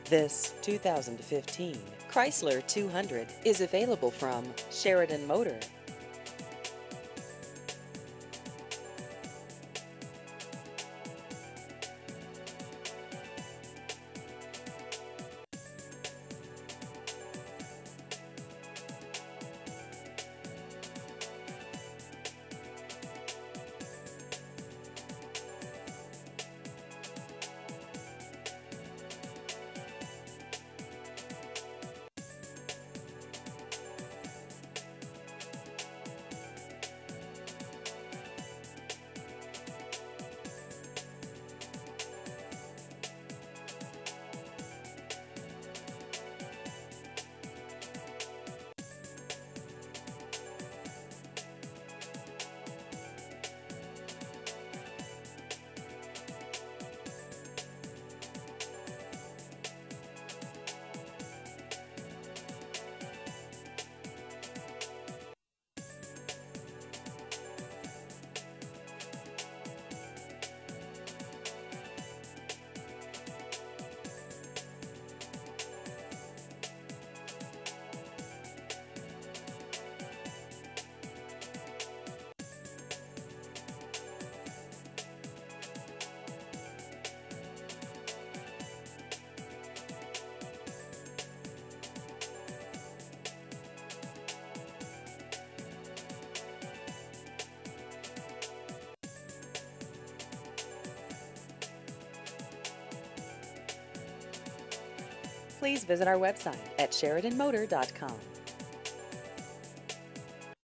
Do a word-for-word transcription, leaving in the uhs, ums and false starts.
This two thousand fifteen Chrysler two hundred is available from Sheridan Motor. Please visit our website at Sheridan Motor dot com.